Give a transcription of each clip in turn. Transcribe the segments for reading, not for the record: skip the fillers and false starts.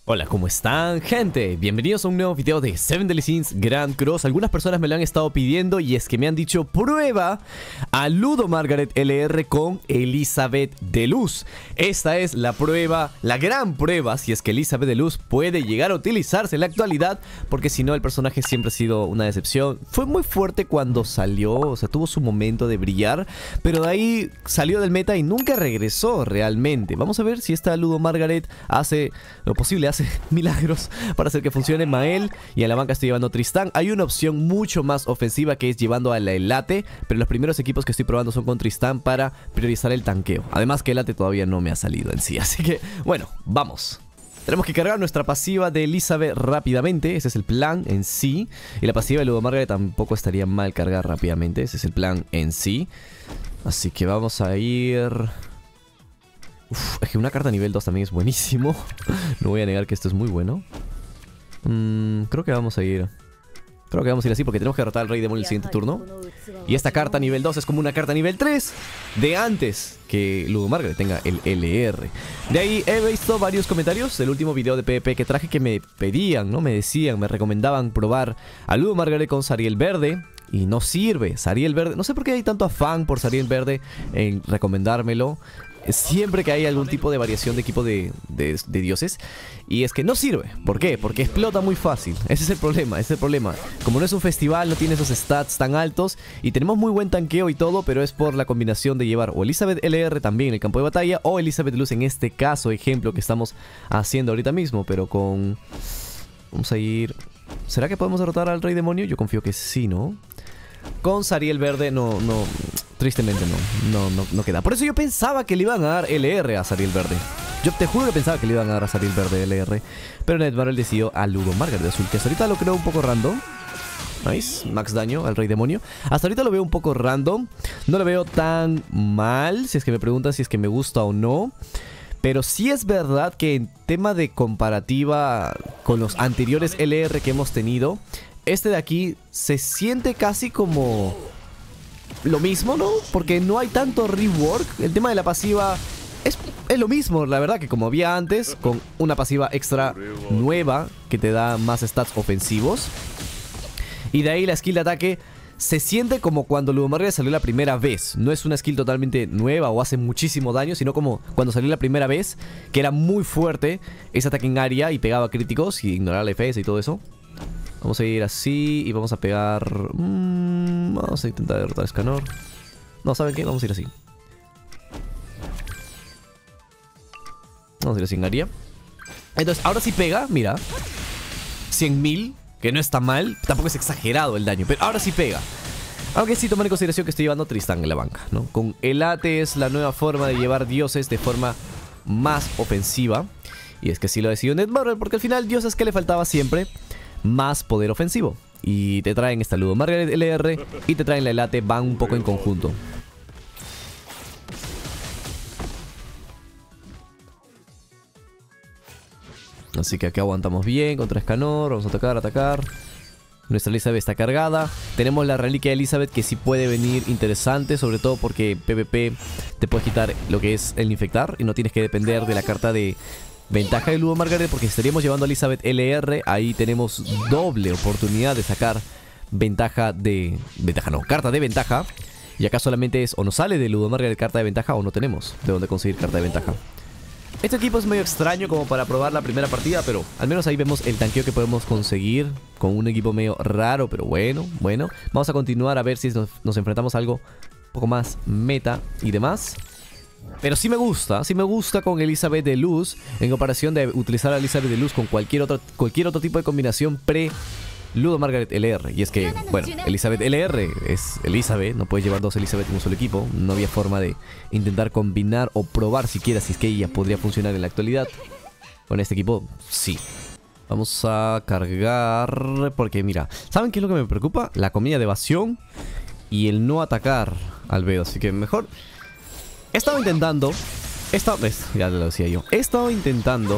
Hola, ¿cómo están, gente? Bienvenidos a un nuevo video de 7 Deadly Sins Grand Cross. Algunas personas me lo han estado pidiendo y es que me han dicho prueba a Ludo Margaret LR con Elizabeth de Luz. Esta es la prueba, la gran prueba, si es que Elizabeth de Luz puede llegar a utilizarse en la actualidad, porque si no el personaje siempre ha sido una decepción. Fue muy fuerte cuando salió, o sea, tuvo su momento de brillar, pero de ahí salió del meta y nunca regresó realmente. Vamos a ver si esta Ludo Margaret hace lo posible, hace milagros para hacer que funcione. Mael, y a la banca estoy llevando Tristán. Hay una opción mucho más ofensiva que es llevando a la Elate, pero los primeros equipos que estoy probando son con Tristán para priorizar el tanqueo. Además que Elate todavía no me ha salido en sí, así que bueno, vamos. Tenemos que cargar nuestra pasiva de Elizabeth rápidamente, ese es el plan en sí. Y la pasiva de Ludo Margaret tampoco estaría mal cargar rápidamente, ese es el plan en sí. Así que vamos a ir... Uf, es que una carta nivel 2 también es buenísimo. No voy a negar que esto es muy bueno. Creo que vamos a ir así porque tenemos que derrotar al Rey Demonio el siguiente turno. Y esta carta nivel 2 es como una carta nivel 3 de antes que Ludo Margaret tenga el LR. De ahí he visto varios comentarios del último video de PvP que traje que me pedían, ¿no? Me decían, me recomendaban probar a Ludo Margaret con Zariel Verde. Y no sirve, Zariel Verde. No sé por qué hay tanto afán por Zariel Verde en recomendármelo. Siempre que hay algún tipo de variación de equipo de dioses. Y es que no sirve. ¿Por qué? Porque explota muy fácil. Ese es el problema, ese es el problema. Como no es un festival, no tiene esos stats tan altos. Y tenemos muy buen tanqueo y todo, pero es por la combinación de llevar o Elizabeth LR también en el campo de batalla, o Elizabeth Luz en este caso, ejemplo que estamos haciendo ahorita mismo. Pero con... Vamos a ir... ¿Será que podemos derrotar al Rey Demonio? Yo confío que sí, ¿no? Con Zariel Verde no, tristemente no queda. Por eso yo pensaba que le iban a dar LR a Zariel Verde. Yo te juro que pensaba que le iban a dar a Zariel Verde LR. Pero Netmarble decidió a Ludo Margaret de azul, que hasta ahorita lo creo un poco random. Nice, max daño al Rey Demonio. Hasta ahorita lo veo un poco random. No lo veo tan mal, si es que me preguntan si es que me gusta o no. Pero sí es verdad que en tema de comparativa con los anteriores LR que hemos tenido, este de aquí se siente casi como lo mismo, ¿no? Porque no hay tanto rework. El tema de la pasiva es lo mismo, la verdad, que como había antes, con una pasiva extra nueva que te da más stats ofensivos. Y de ahí la skill de ataque se siente como cuando Ludo Margaret salió la primera vez. No es una skill totalmente nueva o hace muchísimo daño, sino como cuando salió la primera vez, que era muy fuerte ese ataque en área y pegaba críticos y ignoraba la FS y todo eso. Vamos a ir así y vamos a pegar... vamos a intentar derrotar a Escanor. No, ¿saben qué? Vamos a ir así. Vamos a ir así en área. Entonces, ahora sí pega, mira. 100.000, que no está mal. Tampoco es exagerado el daño, pero ahora sí pega. Aunque sí tomar en consideración que estoy llevando Tristán en la banca, ¿no? Con Elate es la nueva forma de llevar dioses de forma más ofensiva. Y es que sí lo decidió Netmarble, porque al final dioses que le faltaba siempre... más poder ofensivo. Y te traen esta Ludo Margaret LR y te traen la Elate, van un poco en conjunto. Así que acá aguantamos bien contra Escanor. Vamos a atacar. Nuestra Elizabeth está cargada. Tenemos la reliquia de Elizabeth que sí puede venir interesante, sobre todo porque PvP te puede quitar lo que es el infectar y no tienes que depender de la carta de ventaja de Ludo Margaret, porque si estaríamos llevando a Elizabeth LR, ahí tenemos doble oportunidad de sacar ventaja de... carta de ventaja. Y acá solamente es o nos sale de Ludo Margaret carta de ventaja o no tenemos de dónde conseguir carta de ventaja. Este equipo es medio extraño como para probar la primera partida, pero al menos ahí vemos el tanqueo que podemos conseguir con un equipo medio raro, pero bueno. Vamos a continuar a ver si nos enfrentamos a algo un poco más meta y demás. Pero sí me gusta con Elizabeth de Luz, en comparación de utilizar a Elizabeth de Luz con cualquier otro tipo de combinación pre-Ludo Margaret LR. Y es que, bueno, Elizabeth LR es Elizabeth, no puedes llevar dos Elizabeth en un solo equipo. No había forma de intentar combinar o probar siquiera si es que ella podría funcionar en la actualidad. Con este equipo, sí. Vamos a cargar, porque mira, ¿saben qué es lo que me preocupa? La comida de evasión y el no atacar al Vedo, así que mejor... He estado intentando... ya lo decía yo. He estado intentando...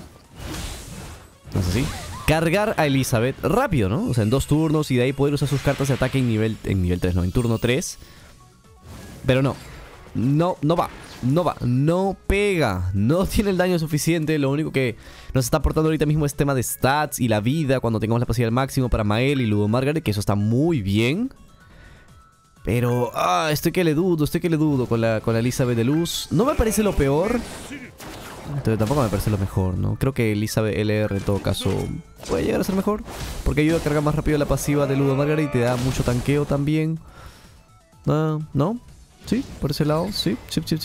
No sé si... cargar a Elizabeth rápido, ¿no? O sea, en 2 turnos y de ahí poder usar sus cartas de ataque en nivel 3, no, en turno 3. Pero no va. no va, no pega, no tiene el daño suficiente. Lo único que nos está aportando ahorita mismo es tema de stats y la vida cuando tengamos la pasividad al máximo para Mael y Ludo Margaret, que eso está muy bien. Pero, estoy que le dudo con la Elizabeth de luz. No me parece lo peor, pero tampoco me parece lo mejor, ¿no? Creo que Elizabeth LR en todo caso puede llegar a ser mejor, porque ayuda a cargar más rápido la pasiva de Ludo Margaret y te da mucho tanqueo también. ¿No? Sí, por ese lado, sí.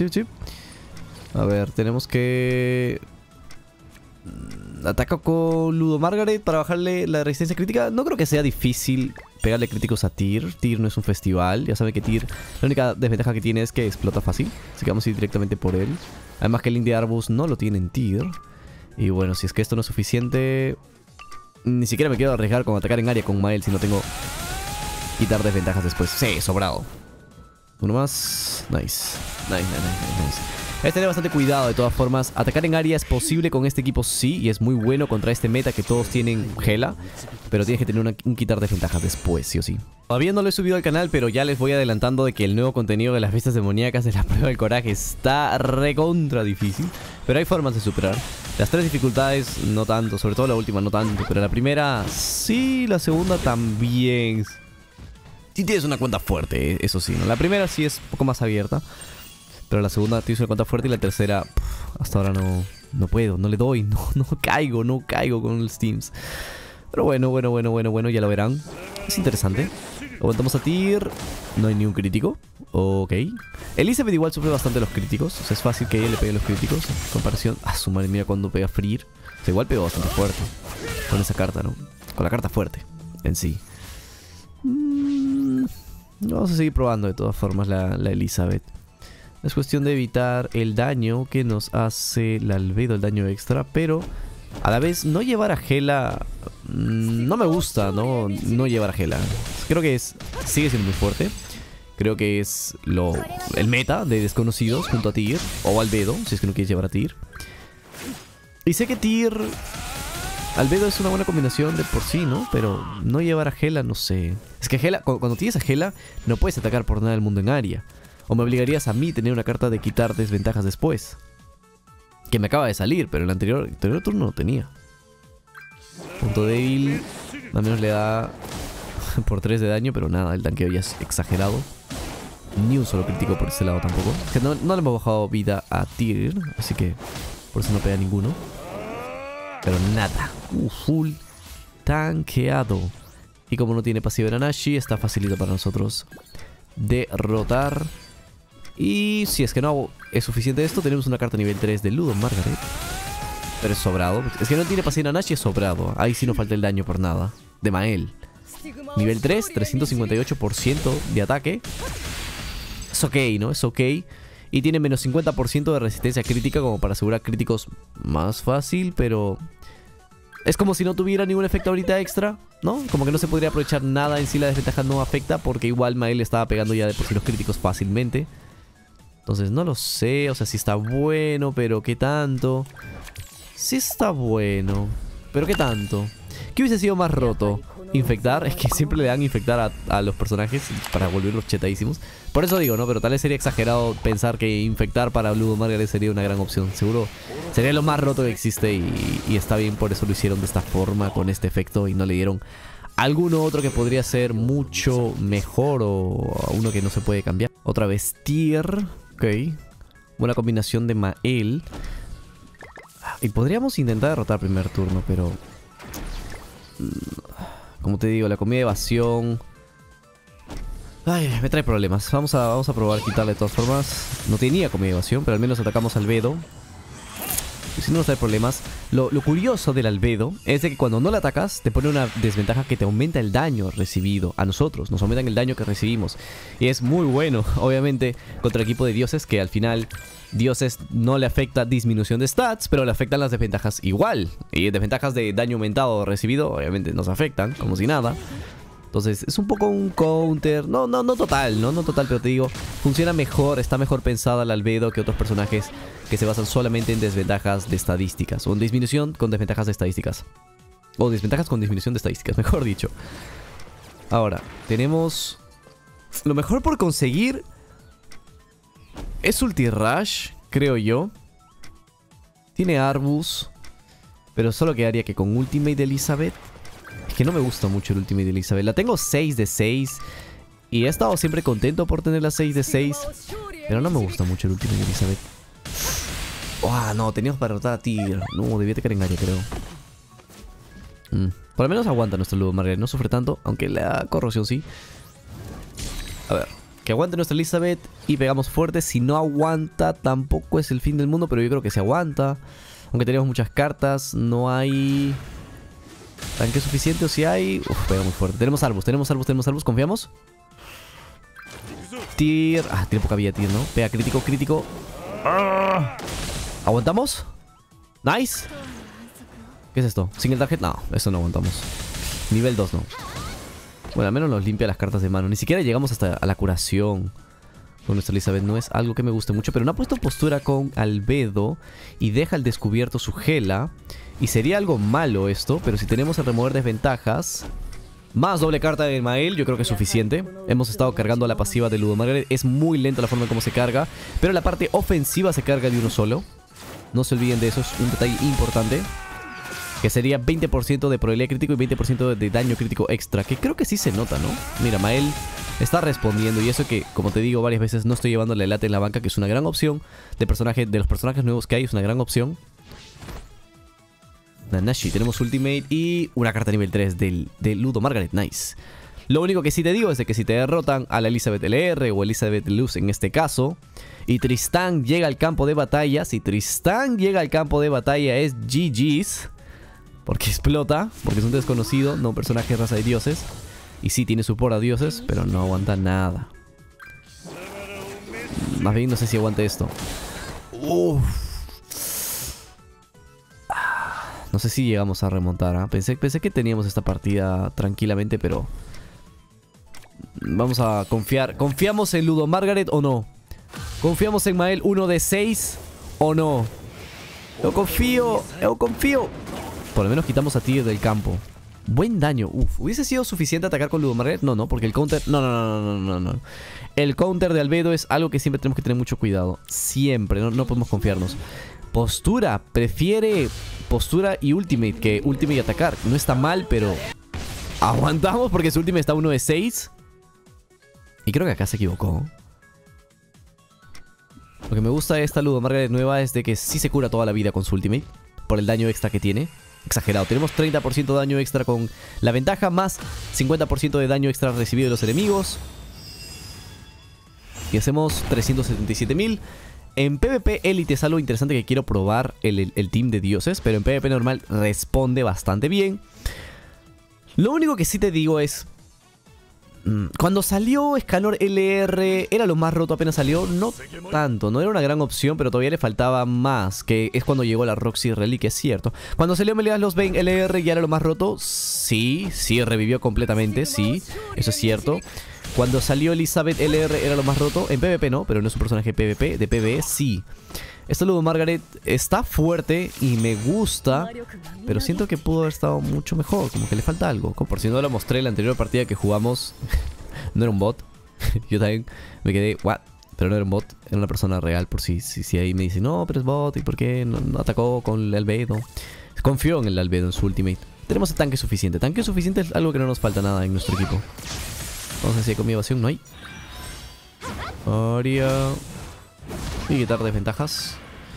A ver, tenemos que... Ataca con Ludo Margaret para bajarle la resistencia crítica. No creo que sea difícil pegarle críticos a Tyr. Tyr no es un festival. Ya saben que Tyr, la única desventaja que tiene es que explota fácil. Así que vamos a ir directamente por él. Además que el Indie Arbus no lo tiene en Tyr. Y bueno, si es que esto no es suficiente, ni siquiera me quiero arriesgar con atacar en área con Mael si no tengo quitar desventajas después. Sí, sobrado. Uno más. Nice. Hay que tener bastante cuidado de todas formas. Atacar en área es posible con este equipo, sí, y es muy bueno contra este meta que todos tienen Gela. Pero tienes que tener un quitar desventajas después, sí o sí. Todavía no lo he subido al canal, pero ya les voy adelantando de que el nuevo contenido de las bestias demoníacas de la prueba del coraje está recontra difícil. Pero hay formas de superar. Las 3 dificultades no tanto, sobre todo la última no tanto. Pero la primera sí, la segunda también. Sí tienes una cuenta fuerte, eso sí, ¿no? La primera sí es un poco más abierta, pero la segunda tienes una cuenta fuerte y la tercera, hasta ahora no puedo, no le doy, no caigo con los teams. Pero bueno, ya lo verán. Es interesante. Aguantamos a Tyr. No hay ni un crítico. Ok. Elizabeth igual sufre bastante los críticos. O sea, es fácil que ella le pegue los críticos. En comparación. Su madre mía cuando pega Freer. O sea, igual pegó bastante fuerte. Con esa carta, ¿no? Con la carta fuerte. En sí. Vamos a seguir probando de todas formas la Elizabeth. Es cuestión de evitar el daño que nos hace la Albedo, el daño extra. Pero a la vez no llevar a Gela no me gusta, ¿no? No llevar a Gela. Creo que sigue siendo muy fuerte. Creo que es el meta de desconocidos junto a Tyr o Albedo, si es que no quieres llevar a Tyr. Y sé que Tyr Albedo es una buena combinación de por sí, ¿no? Pero no llevar a Gela, no sé. Es que Gela, cuando tienes a Gela, no puedes atacar por nada del mundo en área. O me obligarías a mí tener una carta de quitar desventajas después. Que me acaba de salir, pero el anterior turno no tenía. Punto débil. Al menos le da por 3 de daño, pero nada, el tanqueo ya es exagerado. Ni un solo crítico por ese lado tampoco. Que no le hemos bajado vida a Tyr, así que por eso no pega ninguno. Pero nada, full tanqueado. Y como no tiene pasiva de Nanashi, está facilito para nosotros derrotar. Y si es que no es suficiente esto, tenemos una carta nivel 3 de Ludo Margaret. Pero es sobrado. Es que no tiene pasiva de Nanashi, es sobrado. Ahí sí no falta el daño por nada. De Mael. Nivel 3, 358% de ataque. Es ok, ¿no? Es ok. Y tiene menos 50% de resistencia crítica como para asegurar críticos más fácil, pero es como si no tuviera ningún efecto ahorita extra, ¿no? Como que no se podría aprovechar nada en sí, la desventaja no afecta porque igual Mael estaba pegando ya de por sí los críticos fácilmente. Entonces no lo sé, o sea, sí está bueno, pero ¿qué tanto? Sí está bueno, pero ¿qué tanto? ¿Qué hubiese sido más roto? Infectar, es que siempre le dan infectar a los personajes para volverlos chetadísimos. Por eso digo, ¿no? Pero tal vez sería exagerado pensar que infectar para Ludo Margaret sería una gran opción. Seguro sería lo más roto que existe y está bien, por eso lo hicieron de esta forma, con este efecto, y no le dieron alguno otro que podría ser mucho mejor o uno que no se puede cambiar. Otra vez Tyr, ok. Buena combinación de Mael. Y podríamos intentar derrotar primer turno, pero como te digo, la comida de evasión, ay, me trae problemas. Vamos a probar quitarle de todas formas. No tenía comida de evasión, pero al menos atacamos al Albedo. Y si no nos trae problemas. Lo curioso del Albedo es de que cuando no le atacas, te pone una desventaja que te aumenta el daño recibido. A nosotros, nos aumentan el daño que recibimos. Y es muy bueno, obviamente, contra el equipo de dioses, que al final dioses no le afecta disminución de stats, pero le afectan las desventajas igual. Y desventajas de daño aumentado recibido, obviamente nos afectan, como si nada. Entonces es un poco un counter, no total, no total, pero te digo, funciona mejor, está mejor pensada el Albedo que otros personajes que se basan solamente en desventajas de estadísticas, o en disminución con desventajas de estadísticas, o desventajas con disminución de estadísticas, mejor dicho. Ahora, tenemos lo mejor por conseguir. Es ulti rush, creo yo. Tiene Arbus. Pero solo quedaría que con Ultimate de Elizabeth. Es que no me gusta mucho el Ultimate de Elizabeth. La tengo 6 de 6. Y he estado siempre contento por tener la 6 de 6. Pero no me gusta mucho el Ultimate de Elizabeth. ¡Oh, no! Teníamos para derrotar a Tyr. No, debía tener engaño, creo. Por lo menos aguanta nuestro Ludo Margaret. No sufre tanto, aunque la corrosión sí. A ver. Que aguante nuestra Elizabeth y pegamos fuerte. Si no aguanta, tampoco es el fin del mundo. Pero yo creo que se aguanta. Aunque tenemos muchas cartas. No hay tanque suficiente. O si hay... Uf, pega muy fuerte. Tenemos Arbus, tenemos Arbus, tenemos Arbus. ¿Confiamos? Tyr... Ah, tiene poca vida Tyr, ¿no? Pega crítico, crítico. ¿Aguantamos? Nice. ¿Qué es esto? ¿Single target? No, eso no aguantamos. Nivel 2 no. Bueno, al menos nos limpia las cartas de mano. Ni siquiera llegamos hasta a la curación con nuestra Elizabeth. No es algo que me guste mucho. Pero no ha puesto postura con Albedo y deja al descubierto su Gela. Y sería algo malo esto. Pero si tenemos el remover desventajas más doble carta de Mael, yo creo que es suficiente. Hemos estado cargando a la pasiva de Ludo Margaret. Es muy lenta la forma en cómo se carga. Pero la parte ofensiva se carga de uno solo. No se olviden de eso, es un detalle importante. Que sería 20% de probabilidad crítico y 20% de daño crítico extra. Que creo que sí se nota, ¿no? Mira, Mael está respondiendo. Y eso que, como te digo varias veces, no estoy llevándole late en la banca. Que es una gran opción de los personajes nuevos que hay. Es una gran opción. Nanashi, tenemos Ultimate y una carta nivel 3 de Ludo Margaret. Nice. Lo único que sí te digo es de que si te derrotan a la Elizabeth LR o Elizabeth Luz en este caso, y Tristán llega al campo de batalla, si Tristán llega al campo de batalla es GG's, porque explota, porque es un desconocido, no un personaje de raza de dioses. Y sí tiene support a dioses, pero no aguanta nada. Más bien no sé si aguante esto. Uff. No sé si llegamos a remontar, ¿eh? Pensé que teníamos esta partida tranquilamente, pero... Vamos a confiar. ¿Confiamos en Ludo Margaret o no? ¿Confiamos en Mael 1 de 6 o no? Yo confío. Por lo menos quitamos a Tyr del campo. Buen daño. Uf, ¿hubiese sido suficiente atacar con Ludo Margaret? No, porque el counter... No. El counter de Albedo es algo que siempre tenemos que tener mucho cuidado. Siempre, no podemos confiarnos. Postura, prefiere postura y ultimate que ultimate y atacar. No está mal, pero aguantamos porque su ultimate está 1 de 6. Y creo que acá se equivocó. Lo que me gusta de esta Ludo Margaret nueva es de que sí se cura toda la vida con su ultimate, por el daño extra que tiene. Exagerado, tenemos 30% de daño extra con la ventaja, más 50% de daño extra recibido de los enemigos. Y hacemos 377.000. En PvP Elite es algo interesante que quiero probar el team de dioses, pero en PvP normal responde bastante bien. Lo único que sí te digo es... Cuando salió Escanor LR, era lo más roto apenas salió. No tanto, no era una gran opción, pero todavía le faltaba más. Que es cuando llegó la Roxy Reliquia, es cierto. Cuando salió Meleas Los Bane LR ya era lo más roto. Sí, revivió completamente, sí, eso es cierto. Cuando salió Elizabeth LR era lo más roto. En PvP no, pero no es un personaje PvP. De PvE sí. Esta Ludo Margaret está fuerte y me gusta, pero siento que pudo haber estado mucho mejor. Como que le falta algo. Como por si no lo mostré en la anterior partida que jugamos. No era un bot. Yo también me quedé, ¿what? Pero no era un bot, era una persona real. Por si ahí me dicen, no, pero es bot. ¿Y por qué no atacó con el Albedo? Confió en el Albedo, en su ultimate. Tenemos el tanque suficiente. Tanque suficiente es algo que no nos falta nada en nuestro equipo. Vamos a ver si hay con mi evasión. No hay. Aria. Y quitar desventajas.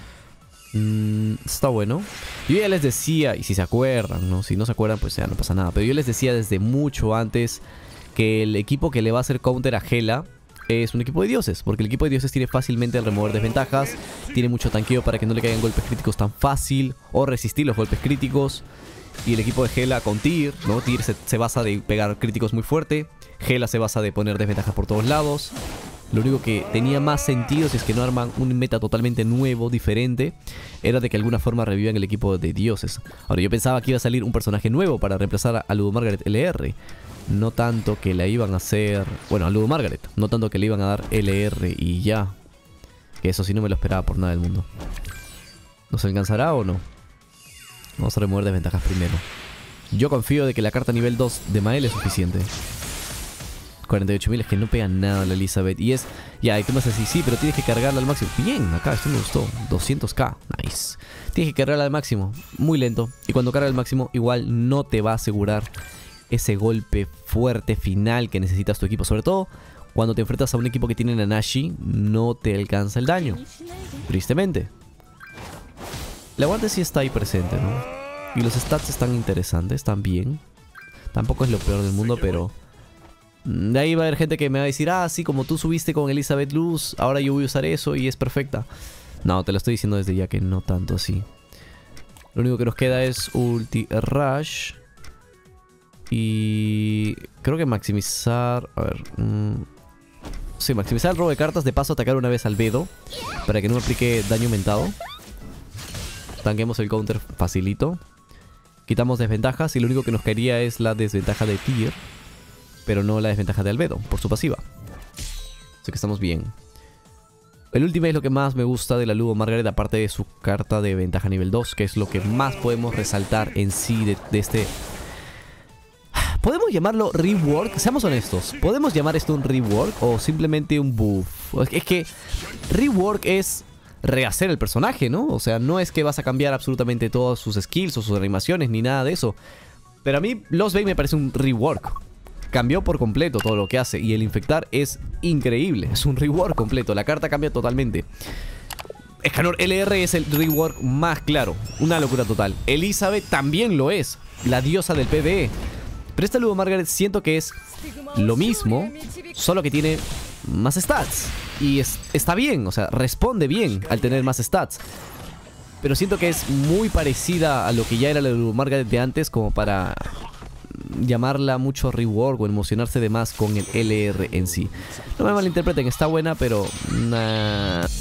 Está bueno. Yo ya les decía, y si se acuerdan, ¿no? Si no se acuerdan, pues ya no pasa nada. Pero yo les decía desde mucho antes que el equipo que le va a hacer counter a Gela es un equipo de dioses. Porque el equipo de dioses tiene fácilmente el remover desventajas. Tiene mucho tanqueo para que no le caigan golpes críticos tan fácil. O resistir los golpes críticos. Y el equipo de Gela con Tyr, ¿no? Tyr se basa de pegar críticos muy fuerte. Gela se basa de poner desventajas por todos lados. Lo único que tenía más sentido, si es que no arman un meta totalmente nuevo, diferente, era de que de alguna forma revivan el equipo de dioses. Ahora, yo pensaba que iba a salir un personaje nuevo para reemplazar a Ludo Margaret LR. No tanto que la iban a hacer... Bueno, a Ludo Margaret. No tanto que le iban a dar LR y ya. Que eso sí no me lo esperaba por nada del mundo. ¿Nos alcanzará o no? Vamos a remover desventajas primero. Yo confío de que la carta nivel 2 de Mael es suficiente. 48.000, es que no pega nada la Elizabeth. Y es, ya, y tú me vas a decir, sí, pero tienes que cargarla al máximo. Bien, acá, esto me gustó. 200k, nice. Tienes que cargarla al máximo, muy lento. Y cuando carga al máximo, igual no te va a asegurar ese golpe fuerte final que necesitas tu equipo. Sobre todo cuando te enfrentas a un equipo que tiene Nanashi, no te alcanza el daño. Tristemente. El aguante sí está ahí presente, ¿no? Y los stats están interesantes, están bien. Tampoco es lo peor del mundo, pero... de ahí va a haber gente que me va a decir, ah, sí, como tú subiste con Elizabeth Luz, ahora yo voy a usar eso y es perfecta. No, te lo estoy diciendo desde ya que no tanto así. Lo único que nos queda es Ulti Rush. Y... creo que maximizar... a ver... sí, maximizar el robo de cartas. De paso atacar una vez al Albedo, para que no me aplique daño aumentado. Tanquemos el counter facilito. Quitamos desventajas y lo único que nos caería es la desventaja de Tyr, pero no la desventaja de Albedo por su pasiva. Así que estamos bien. El último es lo que más me gusta de la Ludo Margaret, aparte de su carta de ventaja nivel 2, que es lo que más podemos resaltar en sí de este... ¿Podemos llamarlo rework? Seamos honestos. ¿Podemos llamar esto un rework o simplemente un buff? Es que rework es rehacer el personaje, ¿no? O sea, no es que vas a cambiar absolutamente todos sus skills o sus animaciones ni nada de eso. Pero a mí Lost Bay me parece un rework. Cambió por completo todo lo que hace y el infectar es increíble. Es un rework completo. La carta cambia totalmente. Escanor LR es el rework más claro. Una locura total. Elizabeth también lo es. La diosa del PvE. Pero esta Ludo Margaret siento que es lo mismo, solo que tiene más stats. Y está bien, o sea, responde bien al tener más stats. Pero siento que es muy parecida a lo que ya era la Ludo Margaret de antes, como para llamarla mucho rework o emocionarse de más con el LR en sí. No me malinterpreten, está buena, pero...